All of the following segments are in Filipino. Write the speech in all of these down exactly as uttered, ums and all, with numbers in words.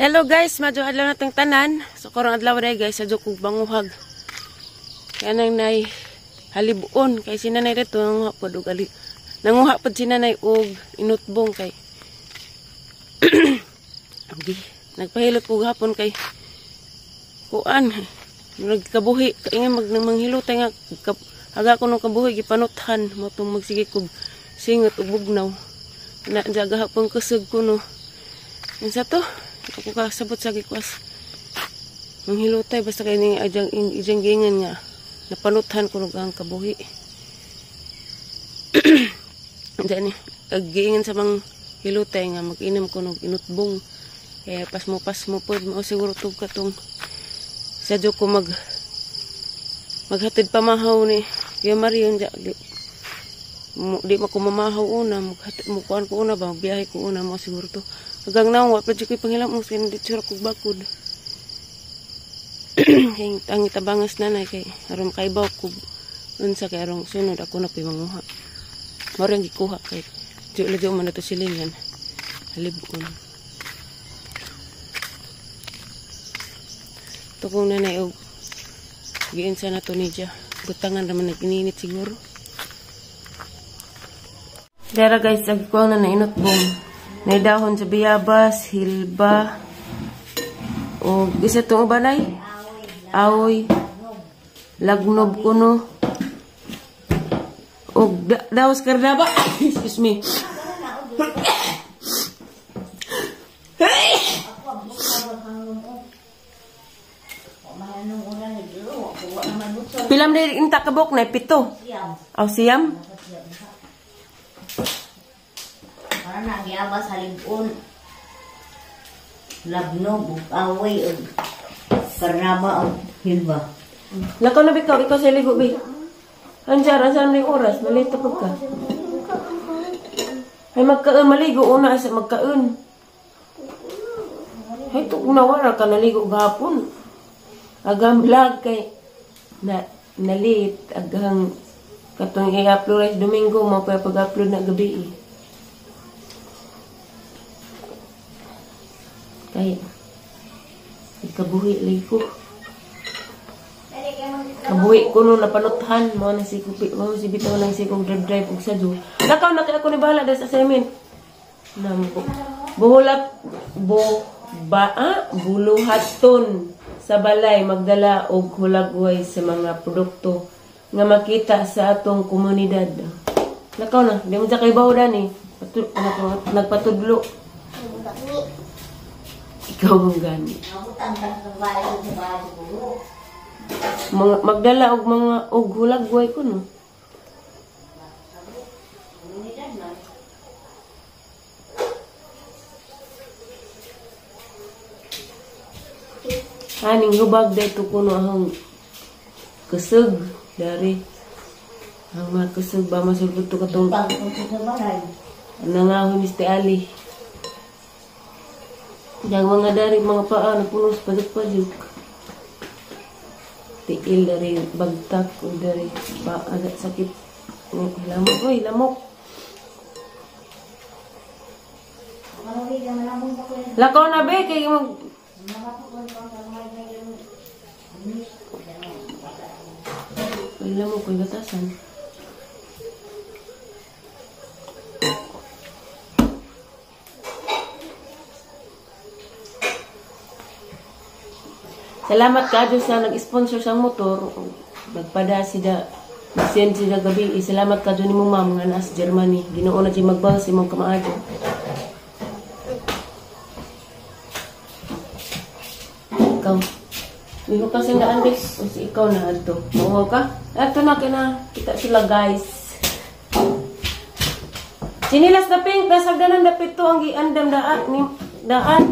Hello guys, madyo adlaw natong tanan. So karong adlaw day guys, sadyo kog banguhag. Kanang nay halibon kay sinanay dito nanguha pod og ali. Nanguha pod sinanay og inutbong kay. Abi, nagpahilot og hapon kay kuan. Nagkabuhi kaingon mag manghilotay nga aga ko nung kabuhi gipanuthan mo tong magsige kog singot ug bugnaw. Na jaga hapon kusog kuno. Unsa to? Ako kasabot sa gikwas. Manghilotay basta kay ning ajang ijang gingan nga napanuthan ko ang kabuhi. Dani aggingan sa bang hilotay nga mag-inom ko og inutbong. Kaya pas mo pas mo pod mo siguro tug katong sadyo ko mag maghatid pamahaw ni Kuya Marion ja di, di mo ko mamahaw una maghatid mo kuan ko una ba biyahe ko una mo siguro to. Hanggang naong wapad siya ko'y pangilam mo sa hindi tsura kong bakod. Kaya ang itabangas nanay kay aron kaibaw ko unsa kay arong sunod ako na ko'y manguha. Maro yung gikuha kay diyo na diyo man ito silingan. Halibon. Ito kong nanay og giin sa nato ni dya. Butangan naman nag-ininit siguro. Dara guys, agkuha na na inutbong. May dahon sa biyabas, hilba, o isa itong ubanay, aoy, lagnob kuno, o da daos karnaba, excuse me. Pilam na inta kabok na, pito. Aw siyam. Karena giabas halibon labnog away og karnaba og hilba. Lakaw na bikaw ikaw sa ligo bi. Anjar asa man oras malito pud ka. Ay magkaon maligo una sa magkaon. Hay tuk nawara ka naligo gahapon. Agam lag kay na nalit agang katong i-upload Domingo mo pa pag-upload na gabi. Kaya ikabuhi lagi ko. Kabuhi ko nung napanuthan mo na si kupi mo si bitaw lang si kong drive drive ug sadyo. Nakaw na kay ako ni bahala sa assignment. Nam ko. Buhulat bo ba ah, buluhaton sa balay magdala og hulagway sa mga produkto nga makita sa atong komunidad. Nakaw na, di mo sa kay bawdan ni. Nagpatudlo. Ikaw mong gani. Mga, magdala og mga og hulagway ko no. Haning hubag dito ko no ang kusog dari ang mga kusog ba masulbot to katong nangahon Mister Ali. Yang mga dari mga paa na punos pajuk-pajuk. Tiil dari bagtak o dari paa agak sakit. Lamok ko, lamok. Lakaw na be, kaya mag... Lamok ko, batasan. Salamat ka Diyos sa nag-sponsor sa motor. Nagpada sida, send sida gabi. Salamat ka Diyos ni mo ma'am nga nasa Germany. Ginoo na siya magbawas si mong kamaadyo. Ikaw. Hindi ko kasi na Andres. O si ikaw na ato. Maungaw ka? Ato na kina. Kita sila guys. Sinilas na pink. Nasa ganan na pito ang giandam daan. Ni, daan.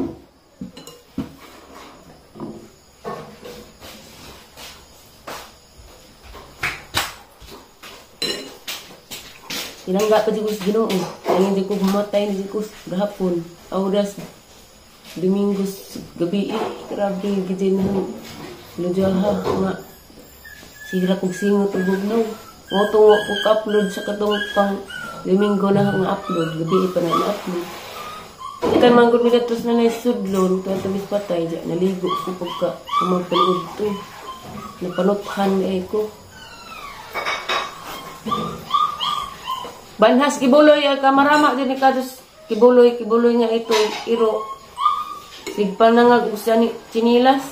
Tinangga pa di ko sa Ginoo. Kaya hindi ko bumatay, hindi ko gahapon. Audas, Domingo, gabi. Grabe, gidi na. Lujaha, nga. Sira kong singot o bugnaw. Ngotong ko ka-upload sa katong pang Domingo na nga upload. Gabi pa na na-upload. Ikan manggod nila tos na naisudlon, tuwan tumis patay, dyan, naligo ko pagka kumagpanood to. Napanuthan eh ko. Banhas, kibuloy, ang kamarama din ni Kados, kibuloy, kibuloy nga ito, iro. Sigpal na nga, gusto ni chinilas.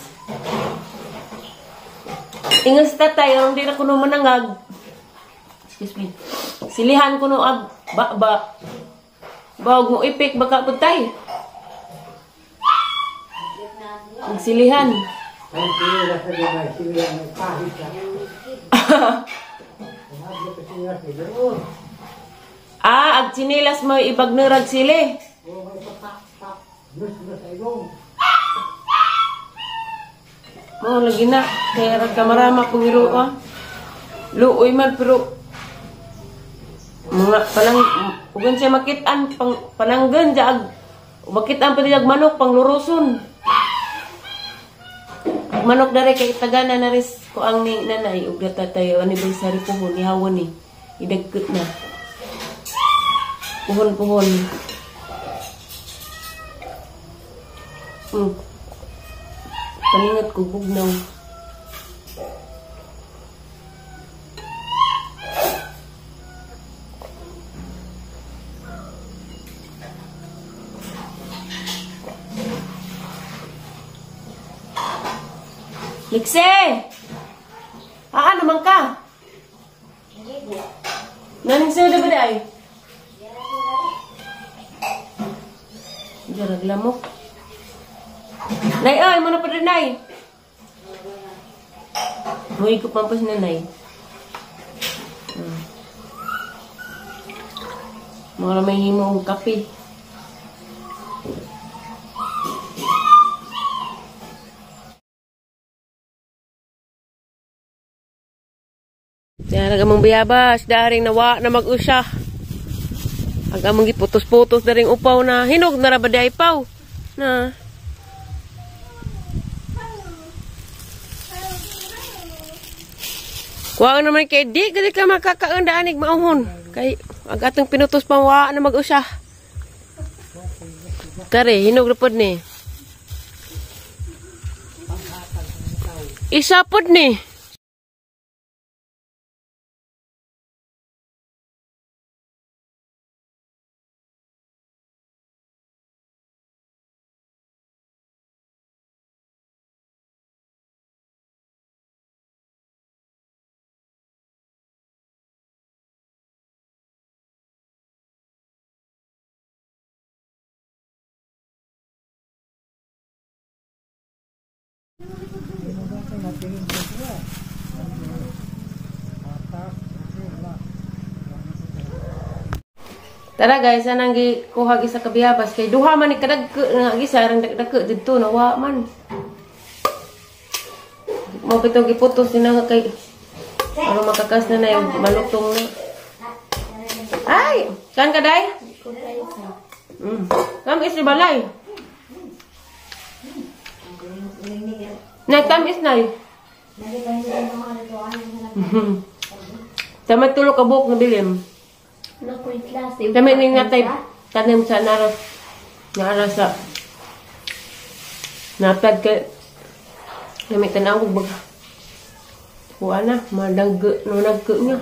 Ingas tatay, ang di na kuno manangag. Excuse me. Silihan kuno ag, ba, ba. Bawag mo ipik, baka putay. Magsilihan. Ah, ag sinilas mo ibag nurag sili. Mo lagi na kaya rag kamarama kung iro ah. Luoy man pero mga palang ugan siya makitaan pang pananggan jag makitaan pa jag manok pang luruson. Ang manok dare kay tagana na ris ko ang ni nanay ug tatay anniversary pohon ni hawon ni idagkot na. Pohon-pohon. Hmm. Paningat ko bugnaw. Likse! Ah, naman ka? Naning sa'yo na ba day? Jarag lamok. Nay, ay, muna pa rin, Nay. Muhi ko pampas na, Nay. Hmm. Mga may himong kape. Yan, nagamang bayabas, daring nawa na mag-usya. Agamang giputos-putos daring upaw na hinog na rabaday paw. Na. Kuha naman kay di, kasi ka makakaandaanig mauhon. Kay agatang pinutos pang wa na mag-usya. Kare, hinog na pod ni. Isa pod ni. Tara guys, anang gikuha gisa kabiyabas kay duha man ni kadag nga gisa rang dagdag didto nawa man. Mo bitaw giputos ni nga kay ano makakas na na yung malutong na. Ay, kan kaday? Mm. Kam is balay. Na kam is nay. Tama tulo ka buok na bilim. Kami ning natay tanim sa naras naras sa napad ka kami tanaw bag kuha na madag no nagke nya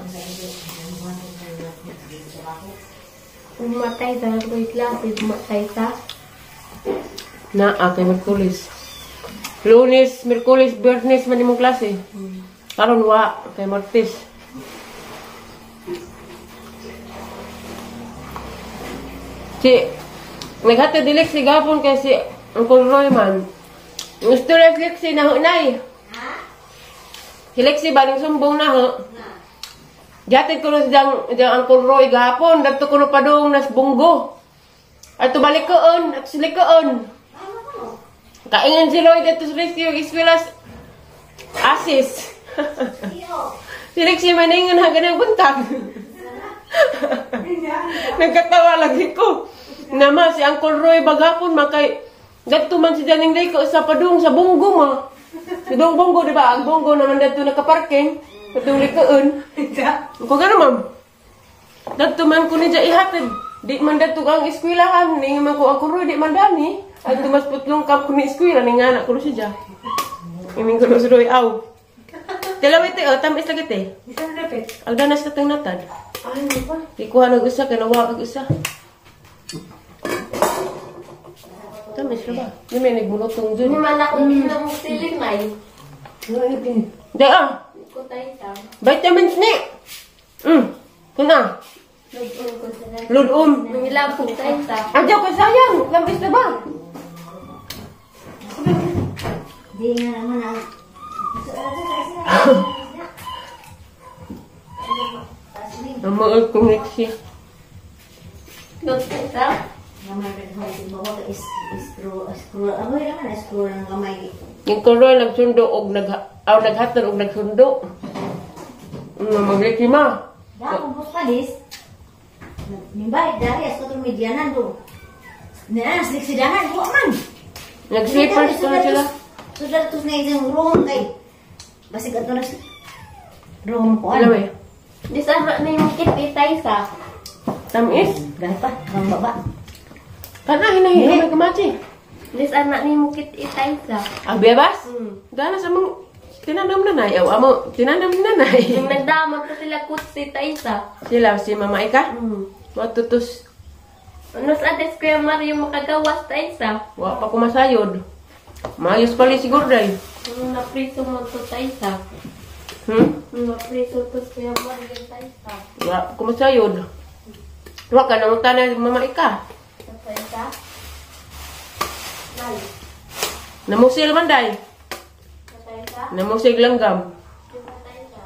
umatay sa ko klase umatay sa na akay Merkulis Lunes Merkulis Biyernes man imong klase karon wa kay Martes. Si, naghatid dilik si Gapon kasi Uncle Roy man. Gusto lang si na hunay. Ha? Si Lexi baling sumbong na ho. Jatid ko na siyang Uncle Roy Gapon. Dagto ko na padung nas bunggo. At tubalik koon, at sili koon. Kaingan si Roy dito sa rescue iswilas asis. Si Lexi maningan hanggang ng buntag. Nagkatawa lagi ko. Nama si Uncle Roy bagapon makay gadto man si Janing Day ko sa padung sa bunggo mo. Si dong bunggo di ba? Ang bunggo naman dito nakaparking. Katong likoon. Ko gano ma'am. Gadto man ko ni ja ihatid. Di man dato ang eskwelahan ni man ko ako ro di man dani. Ay tumas putlong kap ko ni eskwela ni nga anak ko siya. Iming ko sudoy aw. Dalawit eh, oh, tamis lagi te. Bisa dapat. Agda na sa tang natad. Ay, ano ba? Ikuha nag-usa kay nawa kag-usa. Tamis ra ba? Di may nagbulotong Hindi dun. man ako mm. na musilig na yun. Di ah. Ko tayo sa. Vitamins ni. Mm. Kuna. Lugod ko sa na. Ludum. Lumilapog tayo sa. Adyaw ko sayang. Tamis na ba? Di nga naman ang... Namuot ko niksi. Lugod tayo sa. Naman rin ho, di ba wag is screw, screw, ano yun naman, screw ng kamay. Yung kuroy nagsundo og nag aw naghatod og nagsundo. Ano magliki ma? Dah, kumpos pa dis. Nimbay, dari as katong medyanan to. Nana, sliksidanan, huwag man. Nag-slippers ko na sila. Sudah terus na isang room kay. Basig ato na room ko. Alam eh. Di sana na yung kit tayo sa. Tamis. Gahit pa, bang baba. Kana hinahi may kamachi. Di sana na yung kit tayo sa. Ah, bebas? Hmm. Dala sa mong tinanam na nay. Aw amo tinanam na nay. Yung nagdamag ko sila kutsi tayo sa. Sila si Mama Ika. Hmm. Matutus. Ano sa ates ko yung Mario makagawas tayo sa. Wa pa ko masayod. Mayos pali siguro day. Yung napriso mo to tayo sa. Hmm? Yung napriso to sa yung Mario tayo sa. Wa pa ko masayod. Wa ka nang tanay Mama Ika. Sa tayo sa. Nal. Namusil man day. Sa tayo sa. Namusig langgam. Sa tayo sa.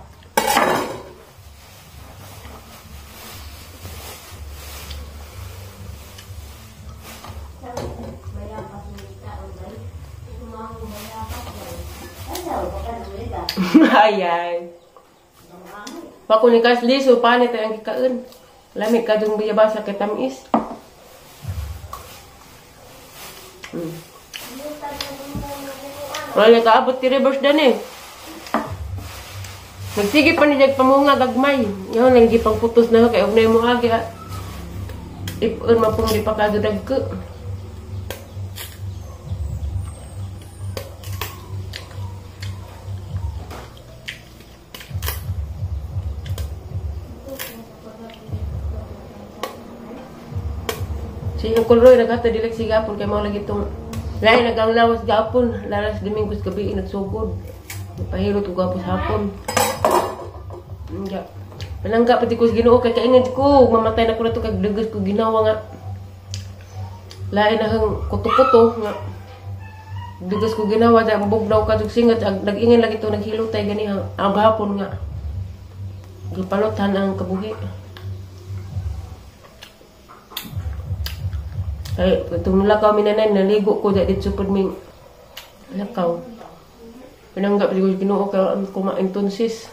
Ayay. Pakunikas liso panit ang kikaon. Lamig ka dung biyabasa kay tamis. Hmm. Wala ka abot ti reverse dan eh. Nagsige pa ni jag pamunga gagmay. Yo nang gipang putos na kay og nay mo agi. Ipon mapung di pa kadudag ko. Si yung kulroy nagkata dilag si gapon kay mga lagi itong lain nagang lawas gapon lalas Domingos gabi nagsugod napahirot ko gapos hapon nga palangga pati ko sa Ginoo kay kaingid ko mamatay na ko na ito kag dagas ko ginawa nga lain na hang kuto-kuto nga dagas ko ginawa da bugnaw ka singat nag-ingin lagi ito naghilotay gani ang hapon nga gipalotan ang kabuhi. Ay, itong lakaw minanay, naligo ko dahil dito po may lakaw. Pinanggap ko Ginoo kaya ang kumain tonsis.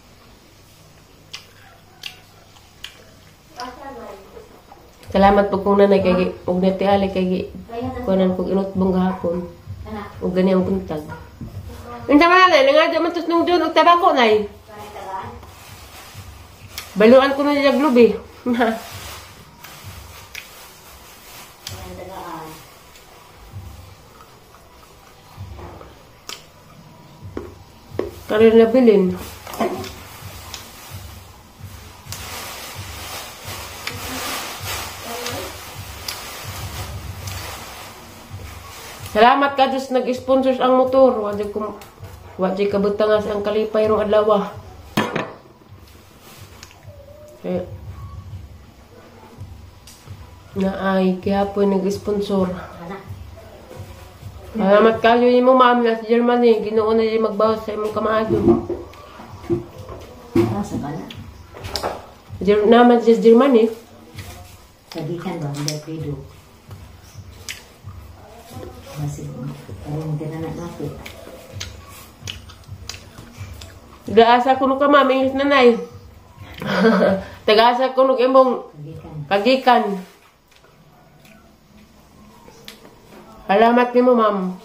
Salamat po kung nanay kay og nati ali kay kunan kog inutbong gahapon. Og gani ang buntag. Unsa man na nga man tus nung doon og tabako nay. Baluan ko na jag lubi. Karin na bilin. Salamat ka Diyos nag-sponsors ang motor. Wadi ko wadi kabutangas ang kalipay rong adlaw. Eh. Na ay kaya po nag-sponsor. Salamat kayo ni mo ma'am na sa Germany. Ginoo na din magbawas sa imong kamaado. Asa ka na? Ger naman sa Germany. Sabihan ba, hindi pedo. Masih, parang tinanak natin. Tagaasa ko no ka ma'am, English nanay. Tagaasa ko no imong Sabihan. kagikan. Salamat ni mo, ma'am.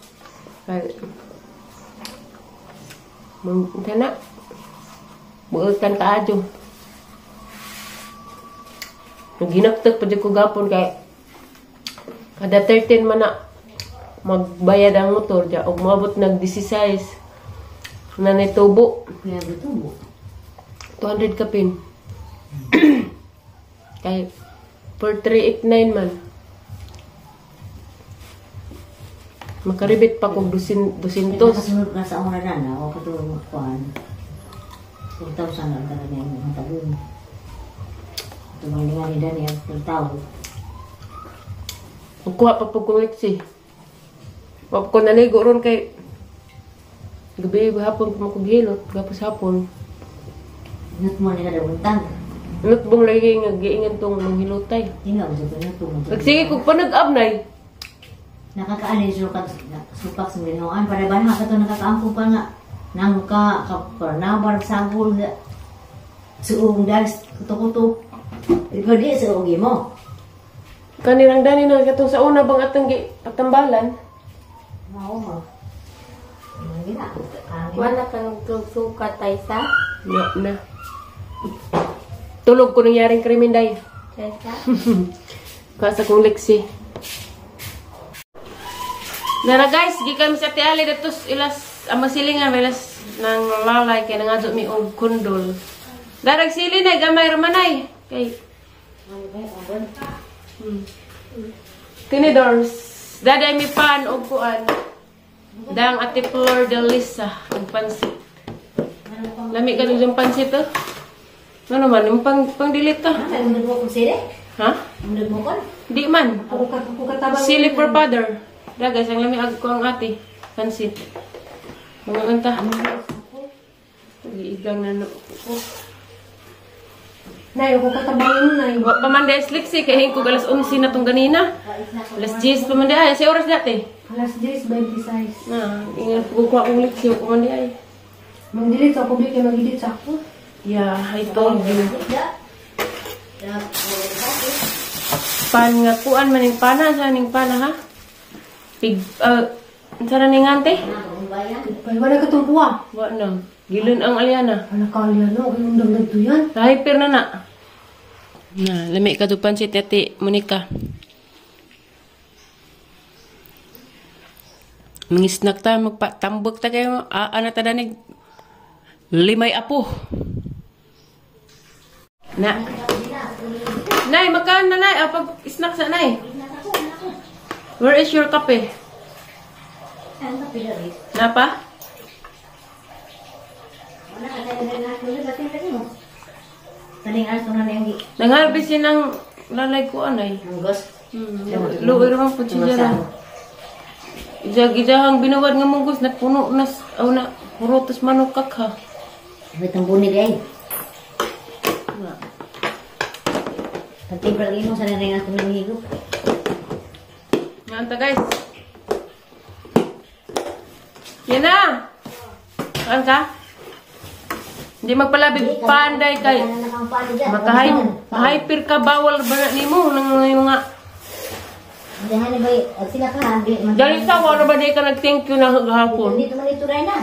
Mungkin na. Buutan ka adyo. Ginagtag pa dyan ko gapon kay kada thirteen man na magbayad ang motor dyan. O maabot nag sixteen na nitubo. Kaya bitubo. two hundred kapin. Kay for three eighty-nine man. Makaribit pa kung dusin, dusintos. Kasunod na sa una na, ako katulong mo kuhan. four thousand lang talaga yung mga tagun. Tumali nga ni Daniel, four thousand. Magkuha pa po kumiksi. Wap ko naligo ron kay gabi hapon pa makughilot. Gapos hapon. Ingat mo nila daw untang. Inot bong lagi nga giingan tong manghilotay. Tingnan mo sa pinatong. Nagsige kog pa nag-abnay. Nakakaano yung sukat, supak sa ginawan. Para ba na ito nakakaampo pa nga. Nang ka, kaparnabar, sagol, suong dahil kuto-kuto. Ikaw di sa ugi mo. Kanirang dani na katong sa una bang atang gi patambalan. Oo mo. Ano gina? Wala kang suka tay sa. Na na. Tulog ko nangyaring krimen day. Taysa. Kasa kong leksi. Nara guys, gikan mi sa tiali datos ilas ang masilingan ilas nang lalay kay nangadto mi og kundol. Darag sili na gamay ramanay kay hmm. Tinidors, daday mi pan og kuan. Dang ati Flor de Lisa ang pansit. Lami ka yung pansit to? Ano man, yung pang, pang delete to? Ano mo mo kung sili? Ha? Ano mo kon? Di man. Kukatabang. Sili for father. Dagas, ang lami ag ko ang ate. Pansit. Mga anta. Iigang na no. Oh. Nay, ako katabangin mo, Nay. Wa pa man dahil sliksi, kaya hingkog alas eleven na tong ganina. Alas ten pa man dahil. Sa oras dati. Alas diyes, twenty-six. Ah, ingat ko kuha kong liksi. Huwag pa man dahil. Mag-delete sa ako, bigyan mag-delete sa ako. Yeah, I told you. Pan nga kuan maning pana. Sa ning pana ha? Pig, uh, saan ning ante? Kaya wala ka itong kuha. Wa na. Gilun ang alyana. Wala ka alyan, no? Kaya yung dagdag to yan. Hyper na na. Na, lami ka dupan si Tati Monica. Mangisnak ta, magpatambok ta kayo. Ah, ana ta danig. Limay apo. Na. Nay, magkaan na nay. Ah, pag snack sa nay. Where is your kape? Napa? Nangharvest yun ng lalay ko anay. Luoy naman po siya dyan. Ijag-ijahang binuwad nga munggos na puno na aw na purotos manukak ha. Itong bunig ay. Pagtibra lagi mo sa narin atong nangihigop. Nganta guys. Yan na. Saan ka? Hindi magpalabig panday kay makahyper ka bawal ba na nimo nang mga Dahani ba at sila ka di man. dali sa wala ba di ka nag-thank you na gahapon. Dito man ito ray na.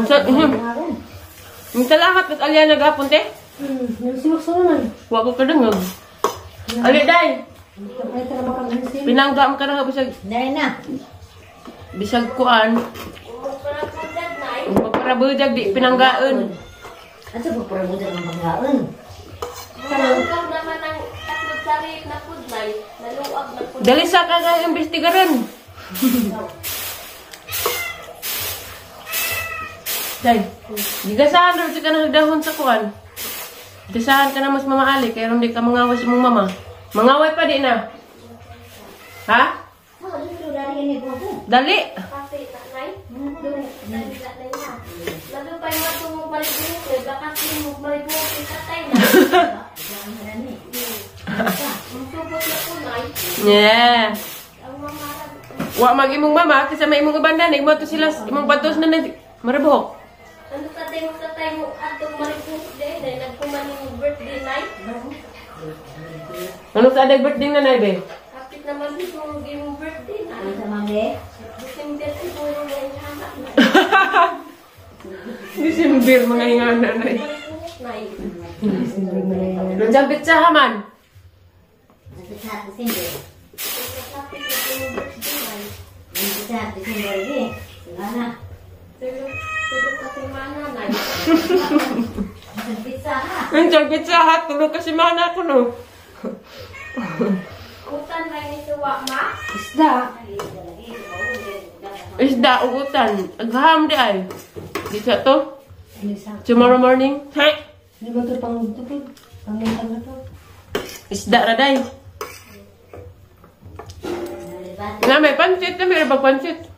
Ang salamat at alya nagapon te. Hmm, nagsimak-sunan. Wa ko kadangog. Ali day. Kapay ka na makag-receive. Pinangga ka na bisag Dahil na. bisag kuan. Magparabudag di pinanggaon. At sa pagparabudan ng panggaon. Naluag naman ang tatlong sarip na pudlay. Naluag na pudlay. Dali sa ka imbestigaran. Day, gigasahan rin ka na dahon sa kuan. Gigasahan ka na mas mamaali, kaya hindi ka mangaway sa mong mama. Mangaway pa di na. Ha? Dali. Kasi, nanay, doon, nanay na. Lalo pa yung matungong balik-balik, eh, baka mo balik-balik yung tatay na. Ang supot na po, nay. Yeah. Ang mga Wa mag imong mama, kasi may imong ibanda, imo to sila, imong batos na na marabuhok. ano tatay mo tatay mo atong balik-balik din, dahil nagkumaning birthday night. Ano sa aday birthday na na, be? Kapit naman dito yung birthday na. Ano sa mangge? December siguro na yung anak na. December, mga ingana na eh. Balik-balik, nay. Nandiyan bitsa haman. sa Desember. Kapit na yung birthday. Hindi sa Desember lagi. Wala na. Tulog, tulog kasi mananay. Sa pizza ha. Ang sagit sa hat, tulog kasi mana ko no. Utan may nisuwa, ma? Isda. Isda, ugutan. Agham di ay. Di sa to. Tomorrow morning. Hay! Hindi ba ito pang tupid? Pang-lintang na to? Isda ra day. Nalibat. Na may pansit na may bag pansit.